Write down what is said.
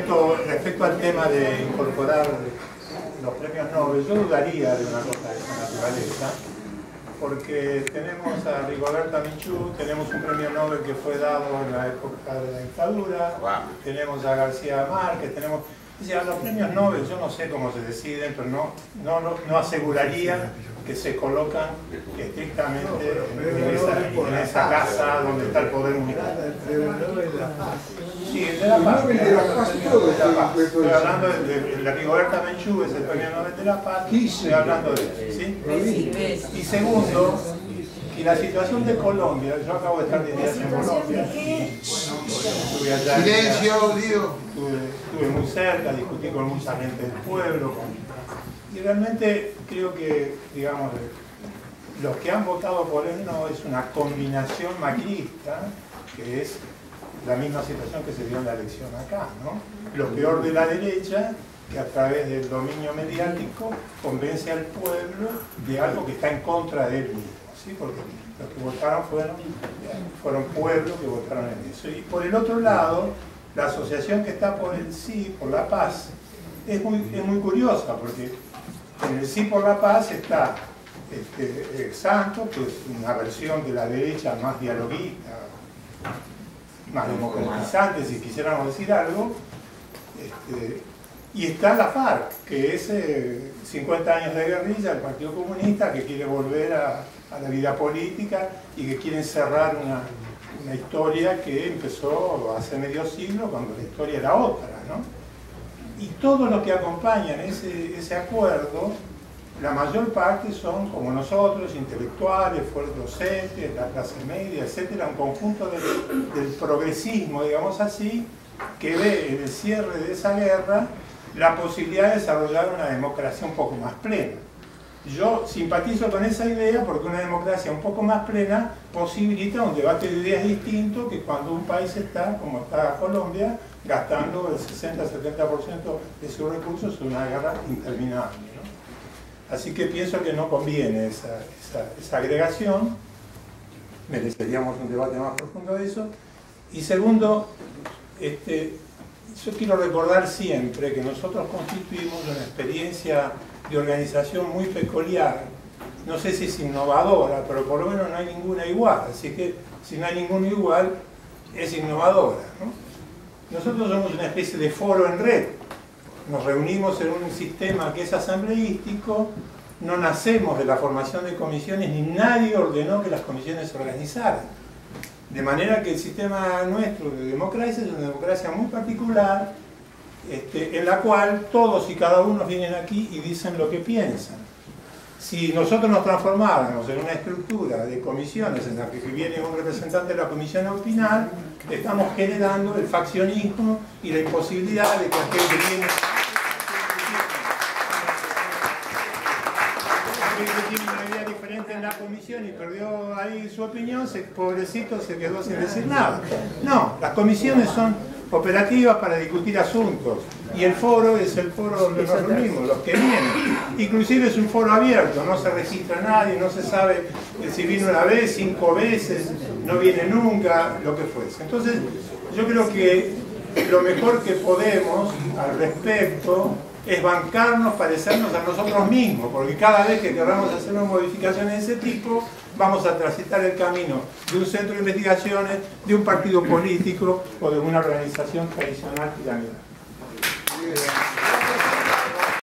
respecto al tema de incorporar los premios Nobel, yo dudaría de una cosa de esa naturaleza, porque tenemos a Rigoberta Menchú, tenemos un premio Nobel que fue dado en la época de la dictadura, tenemos a García Márquez, tenemos... O sea, los premios Nobel, yo no sé cómo se deciden, pero no aseguraría que se colocan estrictamente en esa casa donde está el poder militar. Sí, el de la Paz. Estoy hablando de la Rigoberta Menchú, es el premio Nobel de la Paz, estoy hablando de eso, ¿sí? Y segundo, que la situación de Colombia, yo acabo de estar 10 días en Colombia, estuve allá, silencio, Dios. Estuve muy cerca, discutí con mucha gente del pueblo, y realmente creo que, digamos, los que han votado por él no es una combinación macrista, que es la misma situación que se dio en la elección acá, ¿no? Lo peor de la derecha, que a través del dominio mediático convence al pueblo de algo que está en contra de él mismo, ¿sí? Porque los que votaron fueron pueblos que votaron en eso. Y por el otro lado, la asociación que está por el Sí, por la Paz, es muy curiosa, porque en el Sí por la Paz está Santos, que es una versión de la derecha más dialoguista, más democratizante, si quisiéramos decir algo, y está la FARC, que es 50 años de guerrilla, el Partido Comunista, que quiere volver a la vida política y que quiere cerrar una historia que empezó hace medio siglo, cuando la historia era otra, ¿no? Y todos los que acompañan ese acuerdo, la mayor parte son, como nosotros, intelectuales, fuerzas docentes, la clase media, etcétera, un conjunto del progresismo, digamos así, que ve en el cierre de esa guerra la posibilidad de desarrollar una democracia un poco más plena. Yo simpatizo con esa idea porque una democracia un poco más plena posibilita un debate de ideas distinto que cuando un país está, como está Colombia, gastando el 60-70% de sus recursos en una guerra interminable, ¿no? Así que pienso que no conviene esa agregación, mereceríamos un debate más profundo de eso. Y segundo, yo quiero recordar siempre que nosotros constituimos una experiencia de organización muy peculiar, no sé si es innovadora, pero por lo menos no hay ninguna igual, así que si no hay ninguna igual, es innovadora, ¿no? Nosotros somos una especie de foro en red, nos reunimos en un sistema que es asambleístico, no nacemos de la formación de comisiones, ni nadie ordenó que las comisiones se organizaran. De manera que el sistema nuestro de democracia es una democracia muy particular, en la cual todos y cada uno vienen aquí y dicen lo que piensan. Si nosotros nos transformáramos en una estructura de comisiones en la que viene un representante de la comisión a opinar, estamos generando el faccionismo y la imposibilidad de que aquel que tiene una idea diferente en la comisión y perdió ahí su opinión, pobrecito se quedó sin decir nada. No, las comisiones son operativas para discutir asuntos y el foro es el foro donde nos reunimos, los que vienen. Inclusive es un foro abierto, no se registra nadie, no se sabe si vino una vez, 5 veces, no viene nunca, lo que fuese. Entonces yo creo que lo mejor que podemos al respecto es bancarnos, parecernos a nosotros mismos, porque cada vez que queramos hacer una modificación de ese tipo, vamos a transitar el camino de un centro de investigaciones, de un partido político o de una organización tradicional piramidal.